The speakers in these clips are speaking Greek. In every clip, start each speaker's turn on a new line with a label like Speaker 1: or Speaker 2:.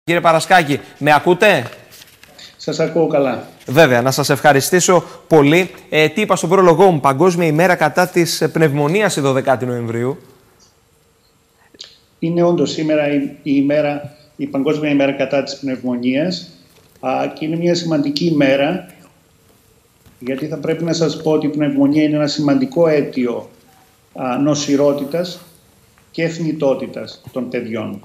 Speaker 1: Κύριε Παρασκάκη, με ακούτε?
Speaker 2: Σας ακούω καλά.
Speaker 1: Βέβαια, να σας ευχαριστήσω πολύ. Τι είπα στον πρόλογό μου, Παγκόσμια ημέρα κατά της πνευμονίας η 12η Νοεμβρίου.
Speaker 2: Είναι όντως σήμερα η Παγκόσμια ημέρα κατά της πνευμονίας και είναι μια σημαντική ημέρα, γιατί θα πρέπει να σας πω ότι η πνευμονία είναι ένα σημαντικό αίτιο νοσηρότητας και θνητότητας των παιδιών.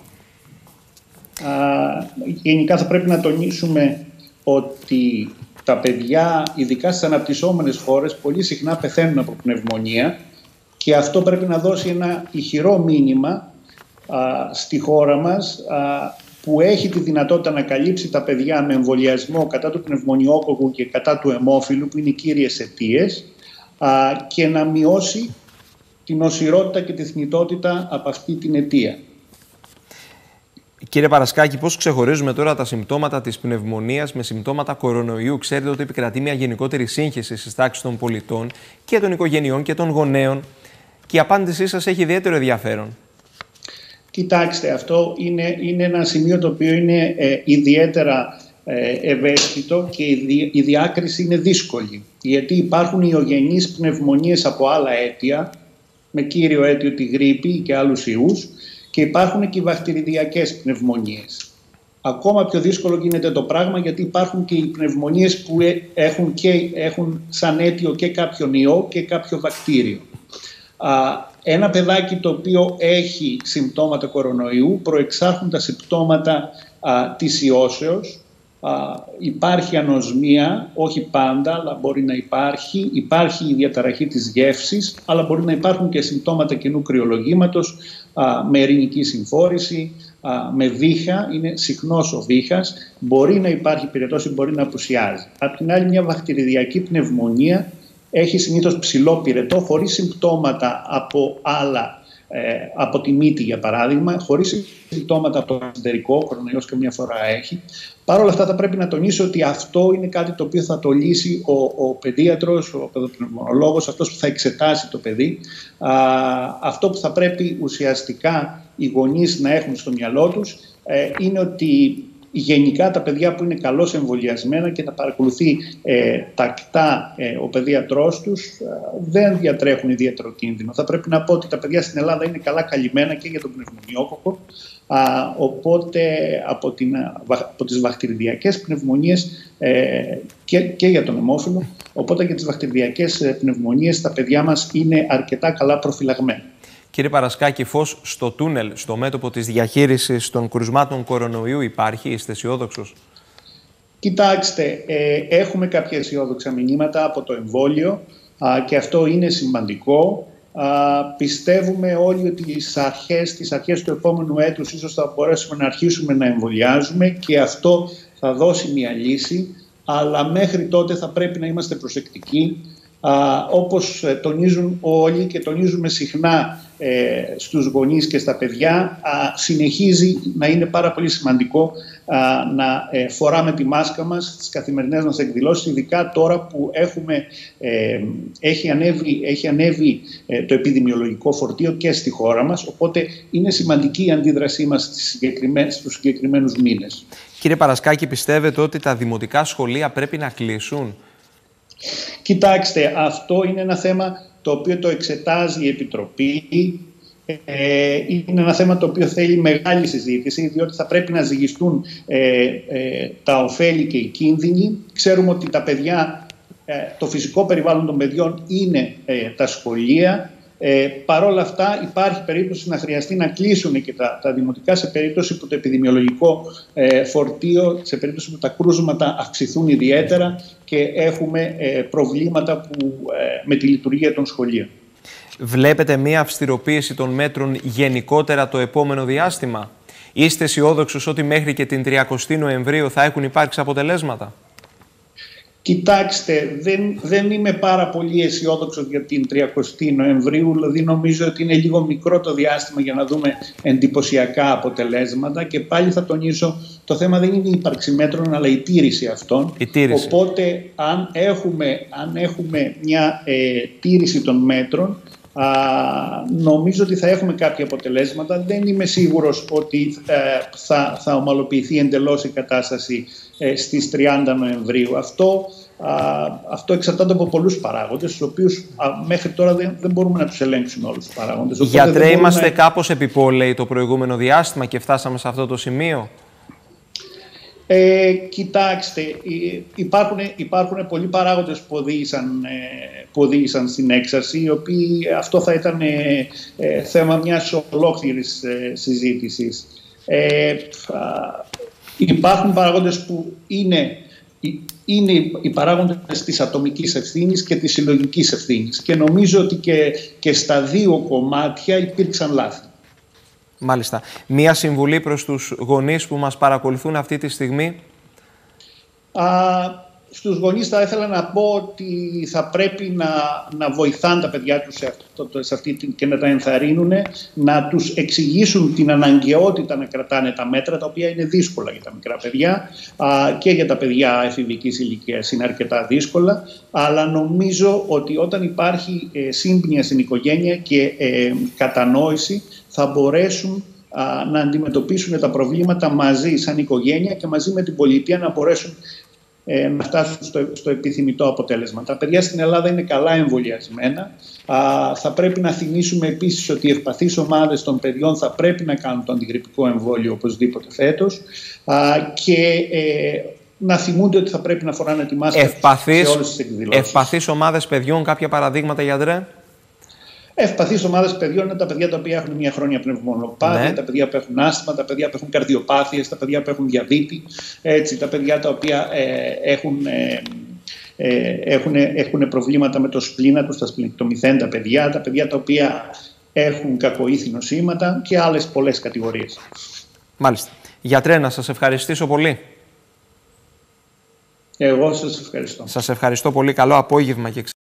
Speaker 2: Γενικά θα πρέπει να τονίσουμε ότι τα παιδιά, ειδικά στις αναπτυσσόμενες χώρες, πολύ συχνά πεθαίνουν από πνευμονία και αυτό πρέπει να δώσει ένα ηχηρό μήνυμα στη χώρα μας, που έχει τη δυνατότητα να καλύψει τα παιδιά με εμβολιασμό κατά του πνευμονιόκοκου και κατά του αιμόφυλου, που είναι οι κύριες αιτίες, και να μειώσει την νοσηρότητα και τη θνητότητα από αυτή την αιτία.
Speaker 1: Κύριε Παρασκάκη, πώς ξεχωρίζουμε τώρα τα συμπτώματα της πνευμονίας με συμπτώματα κορονοϊού? Ξέρετε ότι επικρατεί μια γενικότερη σύγχυση στις τάξεις των πολιτών και των οικογενειών και των γονέων, και η απάντησή σας έχει ιδιαίτερο ενδιαφέρον.
Speaker 2: Κοιτάξτε, αυτό είναι ένα σημείο το οποίο είναι ιδιαίτερα ευαίσθητο και η διάκριση είναι δύσκολη. Γιατί υπάρχουν ιογενείς πνευμονίες από άλλα αίτια, με κύριο αίτιο τη γρίπη και άλλους ιούς, και υπάρχουν και οι βακτηριδιακές πνευμονίες. Ακόμα πιο δύσκολο γίνεται το πράγμα, γιατί υπάρχουν και οι πνευμονίες που έχουν σαν αίτιο και κάποιον ιό και κάποιο βακτήριο. Ένα παιδάκι το οποίο έχει συμπτώματα κορονοϊού, προεξάρχουν τα συμπτώματα της ιώσεως. Υπάρχει ανοσμία, όχι πάντα, αλλά μπορεί να υπάρχει. Υπάρχει η διαταραχή της γεύσης, αλλά μπορεί να υπάρχουν και συμπτώματα κενού κρυολογήματος, με ειρηνική συμφόρηση, με βήχα, είναι συχνός ο βήχας. Μπορεί να υπάρχει πυρετός ή μπορεί να απουσιάζει. Απ' την άλλη, μια βακτηριδιακή πνευμονία έχει συνήθως ψηλό πυρετό, χωρίς συμπτώματα από άλλα, από τη μύτη για παράδειγμα, χωρίς συμπτώματα από το εντερικό, ο κορονοϊός καμιά φορά έχει. Παρ' όλα αυτά θα πρέπει να τονίσω ότι αυτό είναι κάτι το οποίο θα το λύσει ο παιδίατρος, ο παιδοπνευμονολόγος, αυτός που θα εξετάσει το παιδί. Αυτό που θα πρέπει ουσιαστικά οι γονείς να έχουν στο μυαλό τους είναι ότι γενικά τα παιδιά που είναι καλώς εμβολιασμένα και τα παρακολουθεί τακτά ο παιδίατρός τους δεν διατρέχουν ιδιαίτερο κίνδυνο. Θα πρέπει να πω ότι τα παιδιά στην Ελλάδα είναι καλά καλυμμένα και για τον πνευμονιόκοκο, οπότε από τις βακτηριδιακές πνευμονίες και για τον αιμόφυλο, οπότε για τις βακτηριδιακές πνευμονίες τα παιδιά μας είναι αρκετά καλά προφυλαγμένα.
Speaker 1: Κύριε Παρασκάκη, φως στο τούνελ, στο μέτωπο της διαχείρισης των κρουσμάτων κορονοϊού υπάρχει? Είστε αισιόδοξος?
Speaker 2: Κοιτάξτε, έχουμε κάποια αισιόδοξα μηνύματα από το εμβόλιο και αυτό είναι σημαντικό. Πιστεύουμε όλοι ότι στις αρχές του επόμενου έτους ίσως θα μπορέσουμε να αρχίσουμε να εμβολιάζουμε και αυτό θα δώσει μια λύση, αλλά μέχρι τότε θα πρέπει να είμαστε προσεκτικοί. Όπως τονίζουν όλοι και τονίζουμε συχνά στους γονείς και στα παιδιά, συνεχίζει να είναι πάρα πολύ σημαντικό να φοράμε τη μάσκα μας στις καθημερινές μας εκδηλώσεις, ειδικά τώρα που έχει ανέβει το επιδημιολογικό φορτίο και στη χώρα μας, οπότε είναι σημαντική η αντίδρασή μας στους συγκεκριμένους μήνες.
Speaker 1: Κύριε Παρασκάκη, πιστεύετε ότι τα δημοτικά σχολεία πρέπει να κλείσουν?
Speaker 2: Κοιτάξτε, αυτό είναι ένα θέμα το οποίο το εξετάζει η Επιτροπή. Είναι ένα θέμα το οποίο θέλει μεγάλη συζήτηση, διότι θα πρέπει να ζυγιστούν τα ωφέλη και οι κίνδυνοι. Ξέρουμε ότι τα παιδιά, το φυσικό περιβάλλον των παιδιών είναι τα σχολεία. Παρ' όλα αυτά υπάρχει περίπτωση να χρειαστεί να κλείσουν και τα δημοτικά σε περίπτωση που το επιδημιολογικό φορτίο, σε περίπτωση που τα κρούσματα αυξηθούν ιδιαίτερα και έχουμε προβλήματα με τη λειτουργία των σχολείων.
Speaker 1: Βλέπετε μία αυστηροποίηση των μέτρων γενικότερα το επόμενο διάστημα? Είστε αισιόδοξος ότι μέχρι και την 30η Νοεμβρίου θα έχουν υπάρξει αποτελέσματα?
Speaker 2: Κοιτάξτε, δεν είμαι πάρα πολύ αισιόδοξος για την 30η Νοεμβρίου, δηλαδή νομίζω ότι είναι λίγο μικρό το διάστημα για να δούμε εντυπωσιακά αποτελέσματα και πάλι θα τονίσω, το θέμα δεν είναι η ύπαρξη μέτρων αλλά η τήρηση αυτών. Οπότε αν έχουμε μια τήρηση των μέτρων, Νομίζω ότι θα έχουμε κάποια αποτελέσματα. Δεν είμαι σίγουρος ότι θα ομαλοποιηθεί εντελώς η κατάσταση στις 30 Νοεμβρίου. Αυτό εξαρτάται από πολλούς παράγοντες, τους οποίους μέχρι τώρα δεν μπορούμε να τους ελέγξουμε όλους τους παράγοντες.
Speaker 1: Γιατρέ, είμαστε κάπως επιπόλαιοι το προηγούμενο διάστημα και φτάσαμε σε αυτό το σημείο.
Speaker 2: Κοιτάξτε, υπάρχουν πολλοί παράγοντες που οδήγησαν στην έξαρση, οι οποίοι αυτό θα ήταν θέμα μιας ολόκληρης συζήτησης. Υπάρχουν παράγοντες που είναι οι παράγοντες της ατομικής ευθύνης και της συλλογικής ευθύνης, και νομίζω ότι και στα δύο κομμάτια υπήρξαν λάθη.
Speaker 1: Μάλιστα. Μία συμβουλή προς τους γονείς που μας παρακολουθούν αυτή τη στιγμή.
Speaker 2: Στους γονείς θα ήθελα να πω ότι θα πρέπει να βοηθάνε τα παιδιά τους και να τα ενθαρρύνουν, να τους εξηγήσουν την αναγκαιότητα να κρατάνε τα μέτρα, τα οποία είναι δύσκολα για τα μικρά παιδιά και για τα παιδιά εφηβικής ηλικίας είναι αρκετά δύσκολα, αλλά νομίζω ότι όταν υπάρχει σύμπνοια στην οικογένεια και κατανόηση, θα μπορέσουν να αντιμετωπίσουν τα προβλήματα μαζί σαν οικογένεια και μαζί με την πολιτεία να μπορέσουν να φτάσουν στο επιθυμητό αποτέλεσμα. Τα παιδιά στην Ελλάδα είναι καλά εμβολιασμένα. Θα πρέπει να θυμίσουμε επίσης ότι οι ευπαθείς ομάδες των παιδιών θα πρέπει να κάνουν το αντιγρυπικό εμβόλιο οπωσδήποτε φέτος και να θυμούνται ότι θα πρέπει να φοράνε τη μάσκα σε όλες τις εκδηλώσεις.
Speaker 1: Ευπαθείς ομάδες παιδιών, κάποια παραδείγματα, γιατρέ?
Speaker 2: Ευπαθείς ομάδες παιδιών είναι τα παιδιά τα οποία έχουν μια χρόνια πνευμονοπάθεια, τα παιδιά που έχουν άσθμα, τα παιδιά που έχουν καρδιοπάθειες, τα παιδιά που έχουν διαβήτη, τα παιδιά τα οποία έχουν προβλήματα με το σπλήνα τους, τα σπληνκτομηθέντα παιδιά, τα παιδιά τα οποία έχουν κακοήθη νοσήματα και άλλες πολλές κατηγορίες.
Speaker 1: Μάλιστα. Γιατρέ, να σας ευχαριστήσω πολύ.
Speaker 2: Εγώ σας ευχαριστώ.
Speaker 1: Σας ευχαριστώ πολύ. Καλό απόγευμα και